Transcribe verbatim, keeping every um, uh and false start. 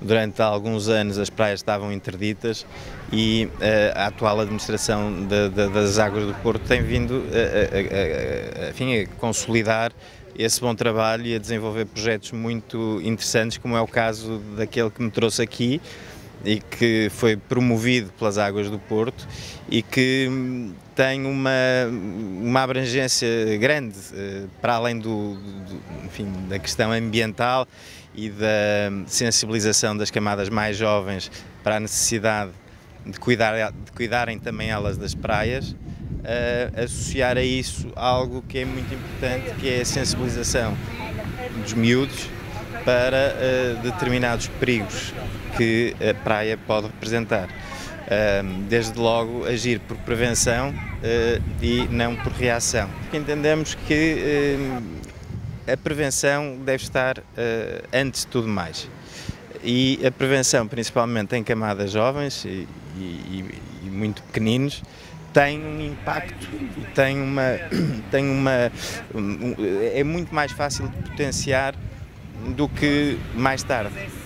Durante alguns anos as praias estavam interditas e uh, a atual administração de, de, das Águas do Porto tem vindo a, a, a, a, enfim, a consolidar esse bom trabalho e a desenvolver projetos muito interessantes, como é o caso daquele que me trouxe aqui e que foi promovido pelas Águas do Porto e que tem uma, uma abrangência grande, para além do, do, enfim, da questão ambiental e da sensibilização das camadas mais jovens para a necessidade de, cuidar, de cuidarem também elas das praias, uh, associar a isso algo que é muito importante, que é a sensibilização dos miúdos para uh, determinados perigos que a praia pode representar. Uh, desde logo agir por prevenção uh, e não por reação. Porque entendemos que uh, a prevenção deve estar uh, antes de tudo mais. E a prevenção, principalmente em camadas jovens e, e, e muito pequeninos, tem um impacto, tem uma, tem uma, um, é muito mais fácil de potenciar do que mais tarde.